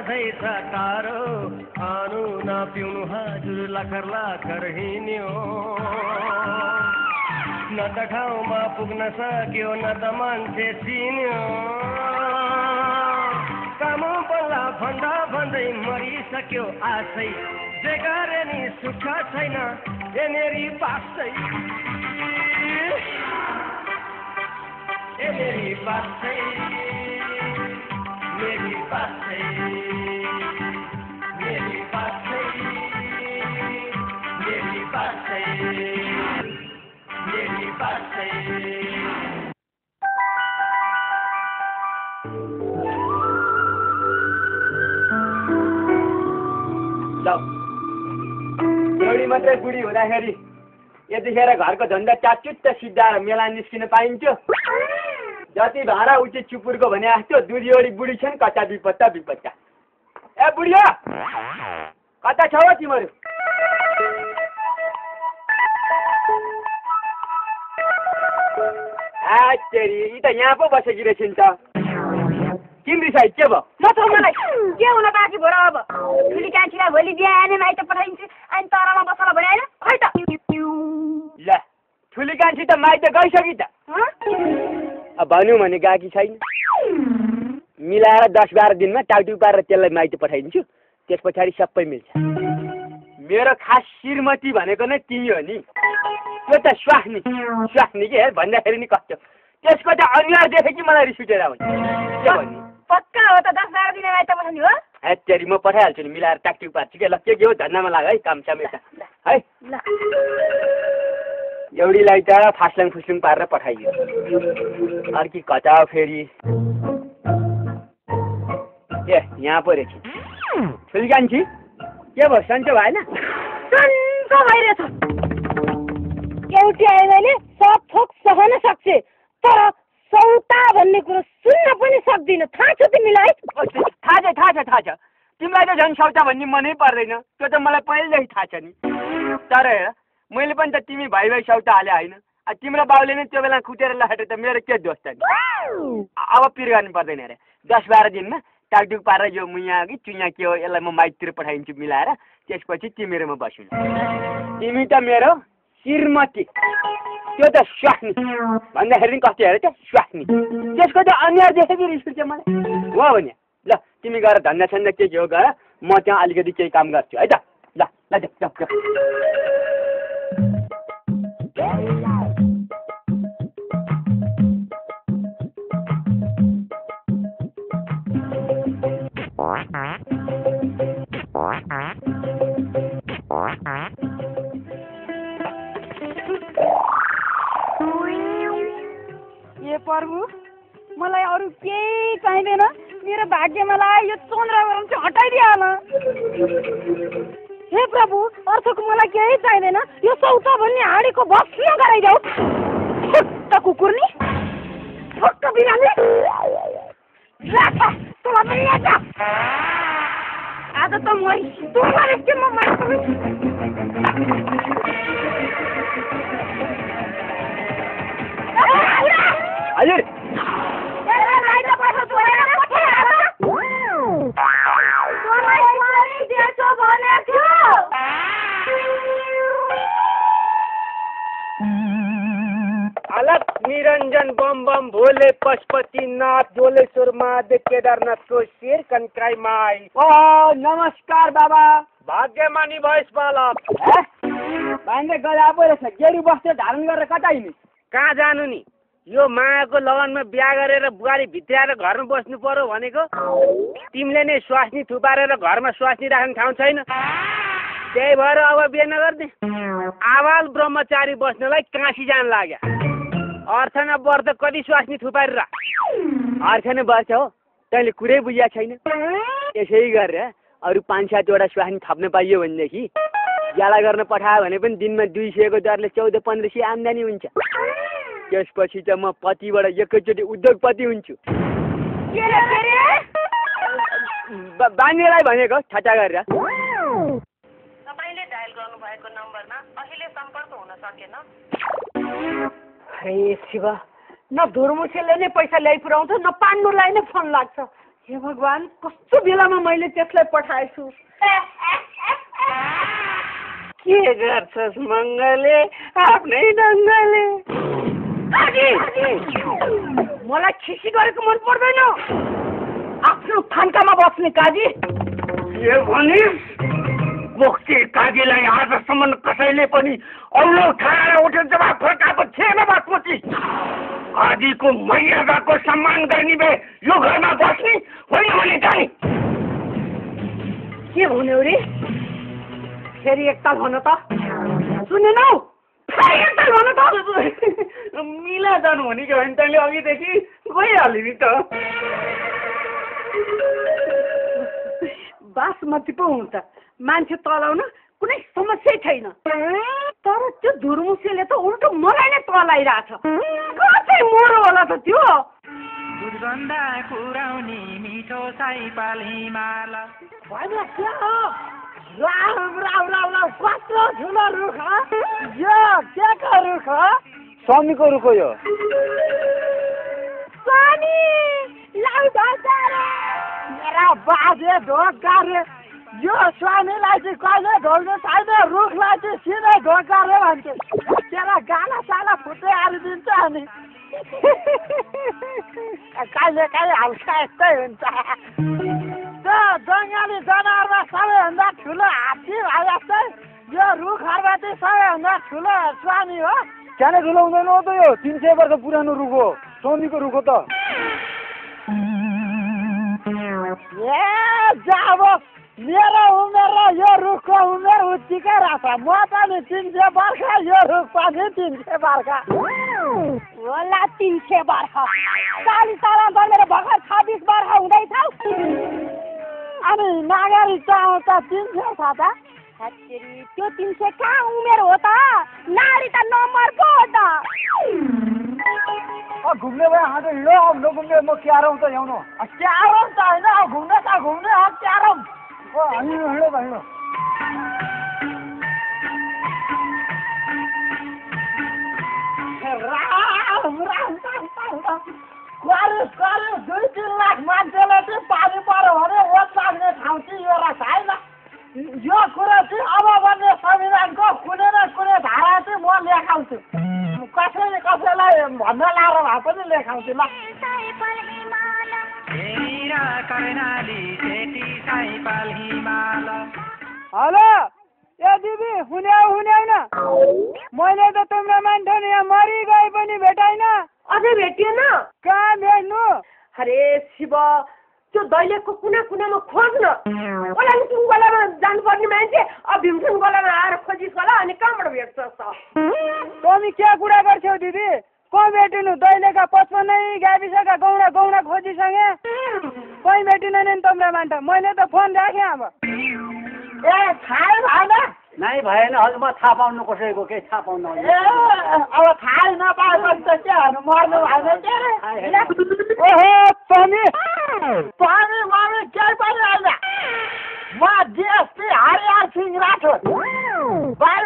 बाछै छ टाढो खानु नपिउनु हजुर लाखर लाखर हिँड्यो न त ठाउँमा पुग्न सक्यो न त मान्छे चिन्यो काम बल्ला भन्दा भन्दै मरिसक्यो आशै जे गरे नि सुख छैन यनेरी बाँच्दै यनेरी बाँच्दै मेरी बाँच्दै मेरी बाँच्दै मेरी बाँच्दै मेरी बाँच्दै एउटी मात्रै बुढी हुँदाखेरि यतिखेर घरको धन्दा च्याचुट्ट सिद्धाएर मेला निस्किन पाइन्थ्यो जति भाँडा उचित चुपुरको भने जस्तो दुई एउटी बुढी छन् कता बिपत्ता बिपत्ता ए बुढिया कता छौ तिमीहरू तेरी यी त यहाँ पो बसेकी रहेछन् त तिम्रो साइड के भयो म त मलाई के हुन बाँकी भयो र अब ठुली कान्छीलाई भोलि बिहान माइत पठाइन्छ अनि तरामा बसला भने होइन खै त ल ठुली कान्छी त माइत गइसकि त भनौँ भने गएकी छैन मिलाएर 10-12 दिनमा टाउटु पारेर त्यसलाई माइत पठाइदिन्छु त्यस पछाडि सबै मिल्छ मेरो खास श्रीमती भनेको नै तिमी हो नि त्यो त स्वास्नी स्वास्नी के भन्दाखेरि नि कस्तो त्यसको त अनुहार देखे कि मलाई रिस उठेर आउँछ के भन्नु पक्का हो त 10-12 दिन माइत पठाउने हो ए तेरी म पठाइहाल्छु नि मिलाएर टाकटुक पार्छु के ल के हो धन्दामा लाग है काम समेत है एउटीलाई त फास्लाङ फुस्लुङ पारेर पठाइयो अर्की कता फेरि ए यहाँ पो रहेछ ठुली कान्छी के भयो सन्चो भएन सन्चो भइरहेछ एउटी आयो भने सब थोक सहन सक्छ तर सौता भन्ने कुरो सुन्न पनि सक्दिन थाहा छ तिमीलाई थाहा छ तिमीलाई त झन् सौता भन्ने मनै पर्दैन त्यो त मलाई पहिल्यै थाहा छ नि तर हेर मैले पनि त तिमी भाइ सौता हाले होइन तिम्रो बाउले नै त्यो बेला कुटेर लाटे त मेरो के दोष छ नि अब पिर गर्नु पर्दैन अरे 10-12 दिनमा टाकटुक पारेर यो मुया कि चुया के हो यसलाई म माइततिर पठाइदिन्छु मिलाएर त्यसपछि तिमीहरूमा बस्नु तिमी त मेरो श्रीमती त्यो त स्वास्नी भन्दाखेरि नि कस्तो हेर त स्वास्नी त्यसको त अनुहार देखेको रिस उठ्छ मलाई हो भने ल तिमी गएर धन्दा सन्दा के हो गर म त्यहाँ अलिकति केही काम गर्छु है त ल ल ए प्रभु मलाई अरू केही चाहिँदैन मेरो भाग्यमा लाग्यो यो चन्द्रवरण चाहिँ हटाइदिहाल हे प्रभु अर्थको मलाई केही चाहिँदैन यो सौता भन्ने हाँडीको भस्म गराइदेऊ फुट्ट कुकुर नि फुट्ट बिरामी आज त हजुर अलग निरंजन बम बम भोले पशुपतिनाथ जोलेश्वर महादेव केदारनाथको शेर कन्काई माई ओ नमस्कार बाबा भाग्यमानी भएस बालक बाँध्दै गदा पो रहेछ गेडी बस्दै धारण गरेर कता हिँड्ने कहाँ जानु नि यो मायाको लगनमा बिहा गरेर बुहारी भित्र्याएर घरमा बस्नु पर्यो भनेको तिमीले नै स्वास्नी थुपारेर घरमा स्वास्नी राख्ने ठाउँ छैन त्यही भएर अब बिहा नगर्ने आवाल ब्रह्मचारी बस्नलाई काँसी जान लाग्यो अर्थ न वर्थ कति स्वास्नी थुपारेर अर्थ नै वर्ष हो तैँले कुरै बुझ्या छैन यसै गरेर अरू 5-7 वटा स्वास्नी थप्न पाइयो भनेदेखि याला गर्न पठायो भने पनि दिनमा 200 को दरले 14-1500 आम्दानी हुन्छ त्यसपछि त म पतिबाट एकैचोटि उद्योगपति हुन्छु बाङ्गेलाई भनेको ठट्टा गरेर तपाईले डायल गर्नुभएको नम्बरमा अहिले सम्पर्क हुन सकेन हे शिव न धुर्मुसेले नै पैसा ल्याइ पुर्याउँछ न पाण्डुलाई नै फोन लाग्छ हे भगवान, कस्तो बेलामा मैले त्यसलाई पठाएछु। के गर्छस् मङ्गले आफ्नै ढङ्गले? मलाई खिसी गरेको मन पर्दैन। आफ्नो खानकामा बस्ने काजी। के भनिस्? बोक्से काजीलाई आजसम्म कसैले पनि औलो खाएर उठेर जवाब फर्काएको थिएन बासमती। काजीको मर्यादाको सम्मान गर्ने भए यो घरमा बस्ने होइन भने जाने। के भन्यौ रे? फेरि एकताल भन त। सुनेनौ? फेरि एकताल भन त। मिला जानु भनेको होइन, तैँले अघिदेखि गइहाल्यो नि त। बासमती पो हुन्छ, मान्छे तलाउन कुनै समस्या छैन। तर त्यो धुर्मुसेले त उल्टो मलाई नै तलाइरहेछ। कतै मरो होला त त्यो। दुर्गन्ध कुराउनी मिठो सैपाल हिमाल। होइन के हो? राम राम राम राम, कत्रो ठुलो रुख यो केको रुख हो? स्वामीको रुख हो यो। स्वामी लाउ ढोका रे। मेरा बाजे ढोका रे। यो स्वामीलाई चाहिँ कहिले ढोल्नु छैन, रुखलाई चाहिँ सिधै ढोका रे भन्छ। त्यसलाई गाला साला फुट्दै हालिदिन्छ अनि कहिले कहिले हल्का यस्तै हुन्छ। त्यो जङ्गली जनावरमा सबैभन्दा ठुलो हात्ती भाइ जस्तै यो रुखहरूमा चाहिँ सबैभन्दा ठुलो स्वामी हो। सानो ठुलो हुँदैन हो त यो, 300 वर्ष पुरानो रुख हो, स्वामीको रुख हो त। ए जाब मेरो उमेर र यो रुखको उमेर उत्तिकै रहेछ। म पनि 300 वर्ष, यो रुख पनि 300 वर्ष होला। 300 वर्ष 40 साल बनेर भर्खर 26 वर्ष हुँदैछ। अनि नागरिक आउँछ 300 छ त। त्यो 300 कहाँ उमेर हो त? नारी त नम्बर पो हो त। घुम्ने भए हाँटो हिँडो, नघुम्ने म क्यारौँ त ल्याउनु। क्यारौँ त होइन, घुम्ने त घुम्ने हो, क्यारौँ। हिँडो हिँडो त हिँडो। करिब 2-3 लाख मान्छेलाई चाहिँ पानी पऱ्यो भने ओत लाग्ने ठाउँ चाहिँ यो रहेछ होइन। यो कुरो चाहिँ अब बन्ने संविधानको कुनै न कुनै धारा चाहिँ म लेखाउँछु। कसैले कसैलाई भन्न लाएर भए पनि लेखाउँछु ल। हेलो ए दिदी, हुन्याउ न। मैले त तिम्रो मान्छे नि यहाँ मरिगए पनि भेटाइन। अझै भेटिएन? कहाँ भेट्नु? अरे शिव, त्यो दैलेखको कुना कुनामा खोज्न। ओलाङचुङ गोलामा जानुपर्ने मान्छे अब भीमसेन गोलामा आएर खोजिस् होला, अनि कहाँबाट भेट्छस् त? तमी क्या कुरा गर्छौ दिदी? कहाँ भेटिनु? दैलेखका 55 गाविसका गौडा खोजिसँगे कहीँ भेटिन नि तिम्रो मान्छे। मैले त फोन राखेँ अब। ए थाहै भएन? नै भएन, अझ म थाहा पाउनु कसैको केही थाहा पाउनु। ए अब थाहै नपाएपछि त के गर्नु, मर्नु भएन के रे? ओहो तमी पानी मामी केही पनि होइन। म डिएसपी हरिहर सिंह राठोड।